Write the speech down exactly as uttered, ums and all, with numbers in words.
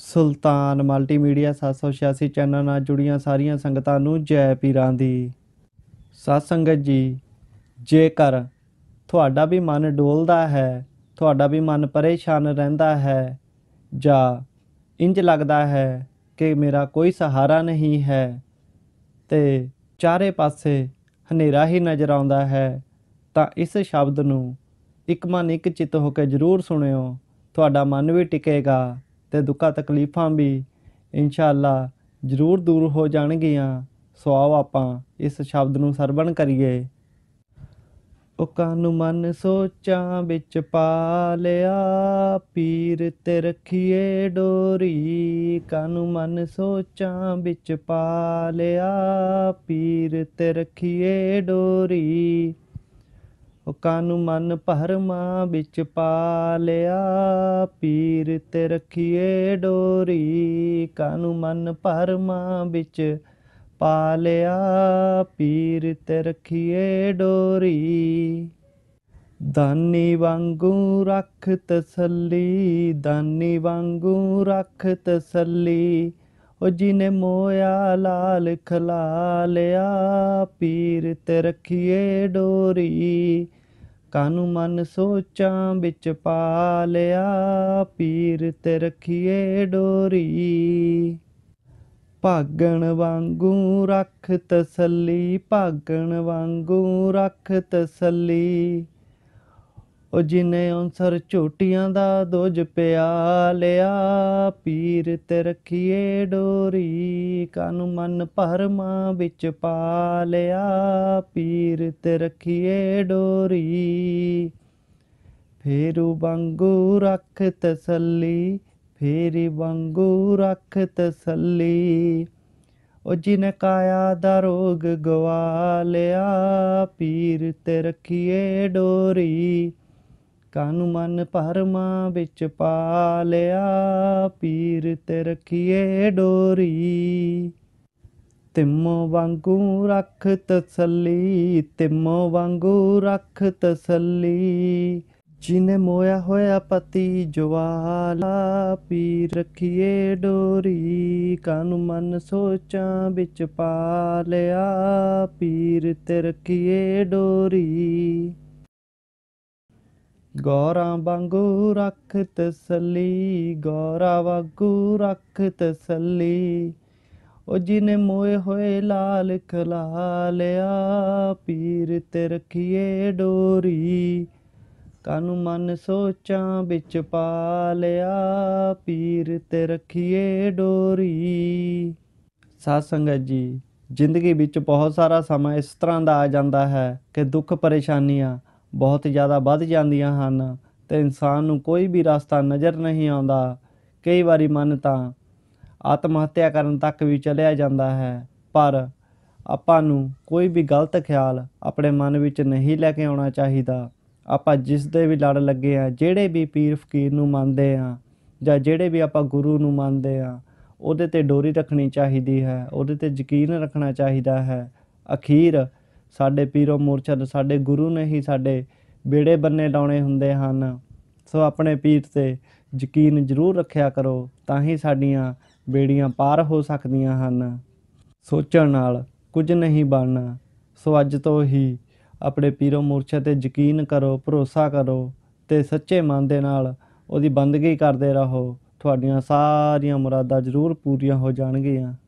ਸੁਲਤਾਨ multimedia ਸੱਤ ਸੌ ਛਿਆਸੀ ਚੈਨਲ ਨਾਲ ਜੁੜੀਆਂ ਸਾਰੀਆਂ ਸੰਗਤਾਂ ਨੂੰ ਜੈ ਪੀਰਾਂ ਦੀ। ਸਤ ਸੰਗਤ ਜੀ, ਜੇਕਰ ਤੁਹਾਡਾ ਵੀ ਮਨ ਡੋਲਦਾ ਹੈ, ਤੁਹਾਡਾ ਵੀ ਮਨ ਪਰੇਸ਼ਾਨ ਰਹਿੰਦਾ ਹੈ, ਜਾਂ ਇੰਜ ਲੱਗਦਾ ਹੈ ਕਿ ਮੇਰਾ ਕੋਈ ਸਹਾਰਾ ਨਹੀਂ ਹੈ ਤੇ ਚਾਰੇ ਪਾਸੇ ਹਨੇਰਾ ਹੀ ਨਜ਼ਰ ਆਉਂਦਾ ਹੈ, ਤਾਂ ਇਸ ਸ਼ਬਦ ਨੂੰ ਇੱਕ ਮਨ ਇੱਕ ਚਿੱਤ ਹੋ ਕੇ ਜ਼ਰੂਰ ਸੁਣਿਓ। ਤੁਹਾਡਾ ਮਨ ਵੀ ਟਿਕੇਗਾ ਤੇ ਦੁੱਖਾਂ ਤਕਲੀਫਾਂ ਵੀ ਇਨਸ਼ਾ ਅੱਲਾ ਜ਼ਰੂਰ ਦੂਰ ਹੋ ਜਾਣਗੀਆਂ। ਸੋ ਆਓ ਆਪਾਂ ਇਸ ਸ਼ਬਦ ਨੂੰ ਸਰਵਣ ਕਰੀਏ। ਉਹ ਕਾਨੂੰ ਮਨ ਸੋਚਾਂ ਵਿੱਚ ਪਾ ਲਿਆ, ਪੀਰ ਤੇ ਰਖੀਏ ਡੋਰੀ। ਕਾਨੂੰ ਮਨ ਸੋਚਾਂ ਵਿੱਚ ਪਾ ਲਿਆ, ਪੀਰ ਤੇ ਰਖੀਏ ਡੋਰੀ। ਉਹ ਕਾਨੂੰ ਮਨ ਭਰਮਾਂ ਵਿੱਚ ਪਾ ਲਿਆ, ਪੀਰ ਤੇ ਰਖੀਏ ਡੋਰੀ। ਕਾਨੂੰ ਮਨ ਭਰਮਾਂ ਵਿੱਚ ਪਾ ਲਿਆ, ਪੀਰ ਤੇ ਰਖੀਏ ਡੋਰੀ। ਦਾਨੀ ਵਾਂਗੂ ਰੱਖ ਤਸੱਲੀ, ਦਾਨੀ ਵਾਂਗੂ ਰੱਖ ਤਸੱਲੀ। ਉਹ ਜਿਹਨੇ ਮੋਇਆ ਲਾਲ ਖਲਾ ਲਿਆ, ਪੀਰ ਤੇ ਰਖੀਏ ਡੋਰੀ। ਕਾਨੂੰ ਮਨ ਸੋਚਾਂ ਵਿੱਚ ਪਾ ਲਿਆ, ਪੀਰ ਤੇ ਰਖੀਏ ਡੋਰੀ। ਭਾਗਣ ਵਾਂਗੂ ਰੱਖ ਤਸੱਲੀ, ਭਾਗਣ ਵਾਂਗੂ ਰੱਖ ਤਸੱਲੀ। ਉਹ ਜਿਹਨੇ ਅਨਸਰ ਝੋਟੀਆਂ ਦਾ ਦੁੱਝ ਪਿਆ ਲਿਆ, ਪੀਰ ਤੇ ਰਖੀਏ ਡੋਰੀ। ਕਾਨੂੰ ਮਨ ਭਰਮਾਂ ਵਿੱਚ ਪਾ ਲਿਆ, ਪੀਰ ਤੇ ਰਖੀਏ ਡੋਰੀ। ਫੇਰੂ ਵਾਂਗੂ ਰੱਖ ਤਸੱਲੀ, ਫੇਰੀ ਵਾਂਗੂ ਰੱਖ ਤਸੱਲੀ। ਉਹ ਜਿਹਨੇ ਕਾਇਆ ਦਾ ਰੋਗ ਗਵਾ ਲਿਆ, ਪੀਰ ਤੇ ਰਖੀਏ ਡੋਰੀ। ਕਾਨੂੰ ਮਨ ਭਰਮਾਂ ਵਿੱਚ ਪਾ ਲਿਆ, ਪੀਰ ਤੇ ਰਖੀਏ ਡੋਰੀ। ਤਿੰਮੋ ਵਾਂਗੂ ਰੱਖ ਤਸੱਲੀ, ਤਿੰਮੋ ਵਾਂਗੂ ਰੱਖ ਤਸੱਲੀ। ਜਿਹਨੇ ਮੋਇਆ ਹੋਇਆ ਪਤੀ ਜਵਾਲਾ, ਪੀਰ ਰਖੀਏ ਡੋਰੀ। ਕਾਨੂੰ ਮਨ ਸੋਚਾਂ ਵਿੱਚ ਪਾ ਲਿਆ, ਪੀਰ ਤੇ ਰਖੀਏ ਡੋਰੀ। ਗੌਰਾਂ ਵਾਂਗੂ ਰੱਖ ਤਸੱਲੀ, ਗੌਰਾਂ ਵਾਂਗੂ ਰੱਖ ਤਸੱਲੀ। ਉਹ ਜਿਹਨੇ ਮੋਏ ਹੋਏ ਲਾਲ ਖਲਾ ਲਿਆ, ਪੀਰ ਤੇ ਰਖੀਏ ਡੋਰੀ। ਕਾਨੂੰ ਮਨ ਸੋਚਾਂ ਵਿੱਚ ਪਾ ਲਿਆ, ਪੀਰ ਤੇ ਰਖੀਏ ਡੋਰੀ। ਸਾਧ ਸੰਗਤ ਜੀ, ਜ਼ਿੰਦਗੀ ਵਿੱਚ ਬਹੁਤ ਸਾਰਾ ਸਮਾਂ ਇਸ ਤਰ੍ਹਾਂ ਦਾ ਆ ਜਾਂਦਾ ਹੈ ਕਿ ਦੁੱਖ ਪਰੇਸ਼ਾਨੀਆਂ ਬਹੁਤ ਜ਼ਿਆਦਾ ਵੱਧ ਜਾਂਦੀਆਂ ਹਨ ਅਤੇ ਇਨਸਾਨ ਨੂੰ ਕੋਈ ਵੀ ਰਸਤਾ ਨਜ਼ਰ ਨਹੀਂ ਆਉਂਦਾ। ਕਈ ਵਾਰੀ ਮਨ ਤਾਂ ਆਤਮ ਹੱਤਿਆ ਕਰਨ ਤੱਕ ਵੀ ਚਲਿਆ ਜਾਂਦਾ ਹੈ, ਪਰ ਆਪਾਂ ਨੂੰ ਕੋਈ ਵੀ ਗਲਤ ਖਿਆਲ ਆਪਣੇ ਮਨ ਵਿੱਚ ਨਹੀਂ ਲੈ ਕੇ ਆਉਣਾ ਚਾਹੀਦਾ। ਆਪਾਂ ਜਿਸ ਦੇ ਵੀ ਲੜ ਲੱਗੇ ਹਾਂ, ਜਿਹੜੇ ਵੀ ਪੀਰ ਫਕੀਰ ਨੂੰ ਮੰਨਦੇ ਹਾਂ ਜਾਂ ਜਿਹੜੇ ਵੀ ਆਪਾਂ ਗੁਰੂ ਨੂੰ ਮੰਨਦੇ ਹਾਂ, ਉਹਦੇ 'ਤੇ ਡੋਰੀ ਰੱਖਣੀ ਚਾਹੀਦੀ ਹੈ, ਉਹਦੇ 'ਤੇ ਯਕੀਨ ਰੱਖਣਾ ਚਾਹੀਦਾ ਹੈ। ਅਖੀਰ ਸਾਡੇ ਪੀਰੋ ਮੁਰਸ਼ਦ ਸਾਡੇ ਗੁਰੂ ਨੇ ਹੀ ਸਾਡੇ ਬੇੜੇ ਬੰਨੇ ਲਾਉਣੇ ਹੁੰਦੇ ਹਨ। ਸੋ ਆਪਣੇ ਪੀਰ 'ਤੇ ਯਕੀਨ ਜ਼ਰੂਰ ਰੱਖਿਆ ਕਰੋ, ਤਾਂ ਹੀ ਸਾਡੀਆਂ ਬੇੜੀਆਂ ਪਾਰ ਹੋ ਸਕਦੀਆਂ ਹਨ। ਸੋਚਣ ਨਾਲ ਕੁਝ ਨਹੀਂ ਬਣਨਾ। ਸੋ ਅੱਜ ਤੋਂ ਹੀ ਆਪਣੇ ਪੀਰੋ ਮੁਰਸ਼ਦ 'ਤੇ ਯਕੀਨ ਕਰੋ, ਭਰੋਸਾ ਕਰੋ ਅਤੇ ਸੱਚੇ ਮਨ ਦੇ ਨਾਲ ਉਹਦੀ ਬੰਦਗੀ ਕਰਦੇ ਰਹੋ। ਤੁਹਾਡੀਆਂ ਸਾਰੀਆਂ ਮੁਰਾਦਾਂ ਜ਼ਰੂਰ ਪੂਰੀਆਂ ਹੋ ਜਾਣਗੀਆਂ।